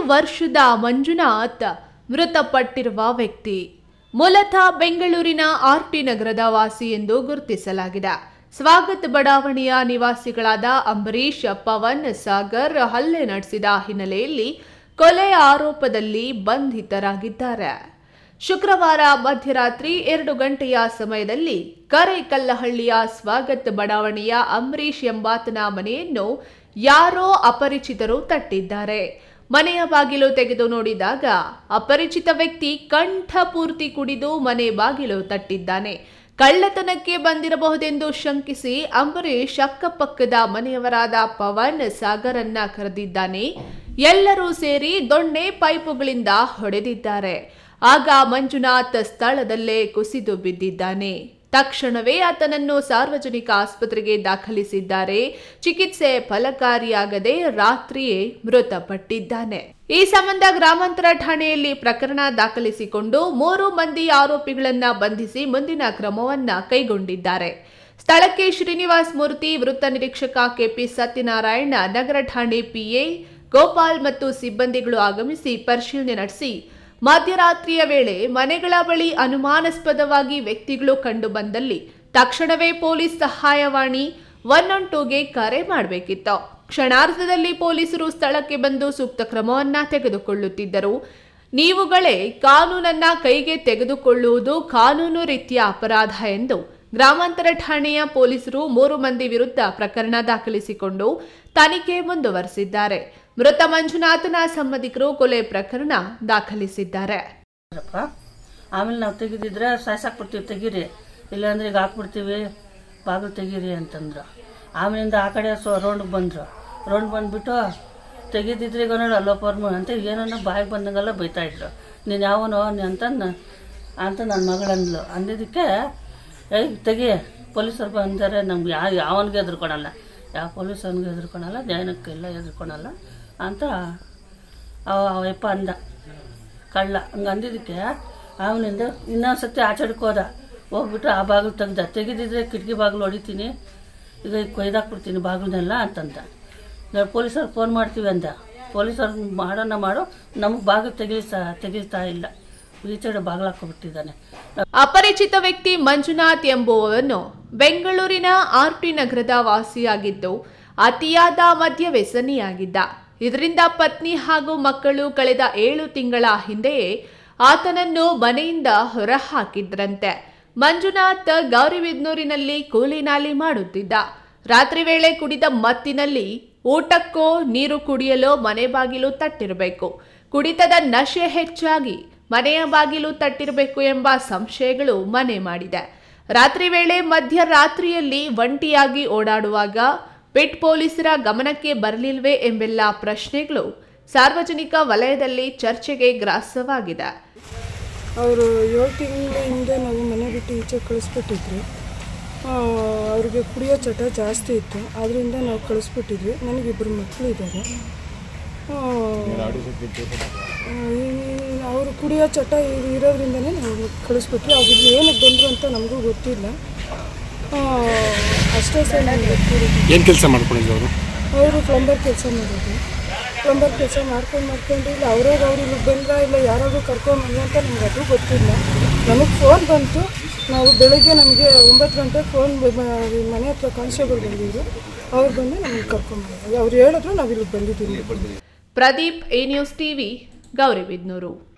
ವರ್ಷದ ಮಂಜುನಾಥ್ ಮೃತಪಟ್ಟಿರುವ ವ್ಯಕ್ತಿ ಮೂಲತಃ ಬೆಂಗಳೂರಿನ ಆರ್ಟಿ ನಗರದ ವಾಸಿ ಎಂದು ಗುರುತಿಸಲಾಗಿದೆ. ಸ್ವಾಗತ್ ಬಡಾವಣೆಯ ನಿವಾಸಿಗಳಾದ ಅಂಬರೀಶ್, ಪವನ್, ಸಾಗರ್ ಹಲ್ಲೆ ನಡೆಸಿದ ಹಿನ್ನೆಲೆಯಲ್ಲಿ ಕೊಲೆ ಆರೋಪದಲ್ಲಿ ಬಂಧಿತರಾಗಿದ್ದಾರೆ. ಶುಕ್ರವಾರ ಮಧ್ಯರಾತ್ರಿ 2 ಗಂಟೆಯ ಸಮಯದಲ್ಲಿ ಕರೇಕಲ್ಲಹಳ್ಳಿಯ ಸ್ವಾಗತ್ ಬಡಾವಣೆಯ ಅಂಬರೀಶ್ ಎಂಬಾತನ ಮನೆಯನ್ನು ಯಾರೋ ಅಪರಿಚಿತರು ತಟ್ಟಿದ್ದಾರೆ. ಮನೆಯ ಬಾಗಿಲು ತೆಗೆದು ನೋಡಿದಾಗ ಅಪರಿಚಿತ ವ್ಯಕ್ತಿ ಕಂಠಪೂರ್ತಿ ಕುಡಿದು ಮನೆ ಬಾಗಿಲು ತಟ್ಟಿದ್ದಾನೆ. ಕಳ್ಳತನಕ್ಕೆ ಬಂದಿರಬಹುದೆಂದು ಶಂಕಿಸಿ ಅಂಬರೀಶ್ ಅಕ್ಕಪಕ್ಕದ ಮನೆಯವರಾದ ಪವನ್, ಸಾಗರನ್ನ ಕರೆದಿದ್ದಾನೆ. ಎಲ್ಲರೂ ಸೇರಿ ದೊಣ್ಣೆ ಪೈಪುಗಳಿಂದ ಹೊಡೆದಿದ್ದಾರೆ. ಆಗ ಮಂಜುನಾಥ್ ಸ್ಥಳದಲ್ಲೇ ಕುಸಿದು ಬಿದ್ದಿದ್ದಾನೆ. ತಕ್ಷಣವೇ ಆತನನ್ನು ಸಾರ್ವಜನಿಕ ಆಸ್ಪತ್ರೆಗೆ ದಾಖಲಿಸಿದ್ದಾರೆ. ಚಿಕಿತ್ಸೆ ಫಲಕಾರಿಯಾಗದೆ ರಾತ್ರಿಯೇ ಮೃತಪಟ್ಟಿದ್ದಾನೆ. ಈ ಸಂಬಂಧ ಗ್ರಾಮಾಂತರ ಠಾಣೆಯಲ್ಲಿ ಪ್ರಕರಣ ದಾಖಲಿಸಿಕೊಂಡು 3 ಮಂದಿ ಆರೋಪಿಗಳನ್ನ ಬಂಧಿಸಿ ಮುಂದಿನ ಕ್ರಮವನ್ನ ಕೈಗೊಂಡಿದ್ದಾರೆ. ಸ್ಥಳಕ್ಕೆ ಶ್ರೀನಿವಾಸ್ ಮೂರ್ತಿ, ವೃತ್ತ ನಿರೀಕ್ಷಕ ಕೆಪಿ ಸತ್ಯನಾರಾಯಣ, ನಗರ ಠಾಣೆ ಪಿಎ ಗೋಪಾಲ್ ಮತ್ತು ಸಿಬ್ಬಂದಿಗಳು ಆಗಮಿಸಿ ಪರಿಶೀಲನೆ ನಡೆಸಿ ಮಧ್ಯರಾತ್ರಿಯ ವೇಳೆ ಮನೆಗಳ ಬಳಿ ಅನುಮಾನಾಸ್ಪದವಾಗಿ ವ್ಯಕ್ತಿಗಳು ಕಂಡುಬಂದಲ್ಲಿ ತಕ್ಷಣವೇ ಪೊಲೀಸ್ ಸಹಾಯವಾಣಿ 112ಗೆ ಕರೆ ಮಾಡಬೇಕಿತ್ತು. ಕ್ಷಣಾರ್ಧದಲ್ಲಿ ಪೊಲೀಸರು ಸ್ಥಳಕ್ಕೆ ಬಂದು ಸೂಕ್ತ ಕ್ರಮವನ್ನ ತೆಗೆದುಕೊಳ್ಳುತ್ತಿದ್ದರು. ನೀವುಗಳೇ ಕಾನೂನನ್ನ ಕೈಗೆ ತೆಗೆದುಕೊಳ್ಳುವುದು ಕಾನೂನು ರೀತಿಯ ಅಪರಾಧ ಎಂದು ಗ್ರಾಮಾಂತರ ಠಾಣೆಯ ಪೊಲೀಸರು 3 ಮಂದಿ ವಿರುದ್ಧ ಪ್ರಕರಣ ದಾಖಲಿಸಿಕೊಂಡು ತನಿಖೆ ಮುಂದುವರೆಸಿದ್ದಾರೆ. ಮೃತ ಮಂಜುನಾಥನ ಸಂಬಂಧಿಕರು ಕೊಲೆ ಪ್ರಕರಣ ದಾಖಲಿಸಿದ್ದಾರೆ. ಆಮೇಲೆ ನಾವು ತೆಗೆದಿದ್ರೆ ಸಾಯ್ಸಾಕ್ಬಿಡ್ತೀವಿ, ತೆಗೀರಿ, ಇಲ್ಲಾಂದ್ರೆ ಈಗ ಹಾಕ್ಬಿಡ್ತೀವಿ, ಬಾಗಿಲು ತೆಗೀರಿ ಅಂತಂದ್ರು. ಆಮೇಲಿಂದ ಆ ಕಡೆ ರೌಂಡ್ಗೆ ಬಂದರು. ರೌಂಡ್ ಬಂದುಬಿಟ್ಟು ತೆಗೆದಿದ್ರೆ ಈಗ ನೋಡಿ ಅಲ್ಲೋಪರ್ಮ ಅಂತ ಏನನ್ನ ಬಾಯಿಗೆ ಬಂದಂಗೆಲ್ಲ ಬೈತಾಯಿದ್ರು. ನೀನು ಯಾವನೋ ಅಂತ ನನ್ನ ಮಗಳಂದ್ಲು. ಅಂದಿದ್ದಕ್ಕೆ ತೆಗಿ, ಪೊಲೀಸರು ಬಂದರೆ ನಮ್ಗೆ ಯಾವನಿಗೆ ಎದುರ್ಕೊಳಲ್ಲ, ಯಾವ ಪೊಲೀಸನಿಗೆ ಎದುರ್ಕೊಳಲ್ಲ, ನ್ಯಾಯಕ್ಕೆಲ್ಲ ಎದುರ್ಕೊಳಲ್ಲ ಅಂತ ಅವಪ್ಪ ಅಂದ, ಕಳ್ಳ. ಹಂಗೆ ಅಂದಿದ್ದಕ್ಕೆ ಅವನಿಂದ ಇನ್ನೊಂದು ಸತಿ ಆಚೆಡ್ಕೆ ಹೋದ. ಹೋಗ್ಬಿಟ್ಟು ಆ ಬಾಗಿಲು ತೆಗೆದಿದ್ರೆ ಕಿಟಕಿ ಬಾಗಿಲು ಹೊಡಿತೀನಿ, ಈಗ ಕೊಯ್ದಾಕ್ಬಿಡ್ತೀನಿ ಬಾಗಿಲನ್ನೆಲ್ಲ ಅಂತಂದ. ನಾವು ಪೊಲೀಸರಿಗೆ ಫೋನ್ ಮಾಡ್ತೀವಿ ಅಂದ. ಪೊಲೀಸರು ಮಾಡೋಣ ಮಾಡು, ನಮಗೆ ಬಾಗಿಲು ತೆಗಿಸ್ತಾ ಇಲ್ಲ, ಈಚೆಡೆ ಬಾಗಿಲು ಹಾಕ್ಕೊಬಿಟ್ಟಿದ್ದಾನೆ. ಅಪರಿಚಿತ ವ್ಯಕ್ತಿ ಮಂಜುನಾಥ್ ಎಂಬುವವನು ಬೆಂಗಳೂರಿನ ಆರ್ಟಿ ನಗರದ ವಾಸಿಯಾಗಿದ್ದು ಅತಿಯಾದ ಮದ್ಯ ವ್ಯಸನಿಯಾಗಿದ್ದ. ಇದರಿಂದ ಪತ್ನಿ ಹಾಗೂ ಮಕ್ಕಳು ಕಳೆದ 7 ತಿಂಗಳ ಹಿಂದೆಯೇ ಆತನನ್ನು ಮನೆಯಿಂದ ಹೊರಹಾಕಿದ್ರಂತೆ. ಮಂಜುನಾಥ್ ಗೌರಿಬಿದನೂರಿನಲ್ಲಿ ಕೂಲಿನಾಲಿ ಮಾಡುತ್ತಿದ್ದ. ರಾತ್ರಿ ವೇಳೆ ಕುಡಿದ ಮತ್ತಿನಲ್ಲಿ ಊಟಕ್ಕೋ ನೀರು ಕುಡಿಯಲು ಮನೆ ಬಾಗಿಲು ತಟ್ಟಿರಬೇಕು. ಕುಡಿತದ ನಶೆ ಹೆಚ್ಚಾಗಿ ಮನೆಯ ಬಾಗಿಲು ತಟ್ಟಿರಬೇಕು ಎಂಬ ಸಂಶಯಗಳು ಮನೆ ಮಾಡಿದೆ. ರಾತ್ರಿ ವೇಳೆ ಮಧ್ಯರಾತ್ರಿಯಲ್ಲಿ ಒಂಟಿಯಾಗಿ ಓಡಾಡುವಾಗ ಪಿಟ್ ಪೊಲೀಸರ ಗಮನಕ್ಕೆ ಬರಲಿಲ್ವೇ ಎಂಬೆಲ್ಲ ಪ್ರಶ್ನೆಗಳು ಸಾರ್ವಜನಿಕ ವಲಯದಲ್ಲಿ ಚರ್ಚೆಗೆ ಗ್ರಾಸವಾಗಿದೆ. ಅವರು 7 ತಿಂಗಳ ಹಿಂದೆ ನಾವು ಮನೆ ಬಿಟ್ಟು ಈಚೆ ಕಳಿಸ್ಬಿಟ್ಟಿದ್ವಿ. ಅವ್ರಿಗೆ ಕುಡಿಯೋ ಚಟ ಜಾಸ್ತಿ ಇತ್ತು, ಆದ್ದರಿಂದ ನಾವು ಕಳಿಸ್ಬಿಟ್ಟಿದ್ವಿ. ನನಗಿಬ್ಬರು ಮಕ್ಕಳಿದ್ದಾರೆ. ಅವರು ಕುಡಿಯೋ ಚಟ ಇರೋದ್ರಿಂದನೇ ನಾವು ಕಳಿಸ್ಬಿಟ್ವಿ. ಅವ್ರಿಗೆ ಏನಕ್ಕೆ ಬಂದರು ಅಂತ ನಮಗೂ ಗೊತ್ತಿಲ್ಲ. ಅಷ್ಟೇ ಸರ್. ಏನು ಕೆಲಸ ಮಾಡ್ಕೊಂಡಿದ್ರು ಅವರು ಪ್ಲಂಬರ್ ಕೆಲಸ ಮಾಡೋದು. ಪ್ಲಂಬರ್ ಕೆಲಸ ಮಾಡ್ಕೊಂಡು ಇಲ್ಲ ಅವ್ರು ಇಲ್ಲಿಗೆ ಬಂದ್ರ ಇಲ್ಲ ಯಾರಾದರೂ ಕರ್ಕೊಂಡ್ಬಂದ್ರು ಅಂತ ನಮ್ಗೆ ಅದು ಗೊತ್ತಿಲ್ಲ. ನಮಗೆ ಫೋನ್ ಬಂತು. ನಾವು ಬೆಳಗ್ಗೆ ನಮಗೆ 9 ಗಂಟೆಗೆ ಫೋನ್ ಮನೆ ಹತ್ರ ಕಾನ್ಸ್ಟೇಬಲ್ ಬಂದಿದ್ರು. ಅವ್ರು ಬಂದು ನಮಗೆ ಕರ್ಕೊಂಡ್ಬಂದ್ರು. ಅವ್ರು ಹೇಳಿದ್ರು ನಾವು ಇಲ್ಲಿಗೆ ಬಂದಿದ್ದೀವಿ. Pradeep, A news TV, Gauribidanur.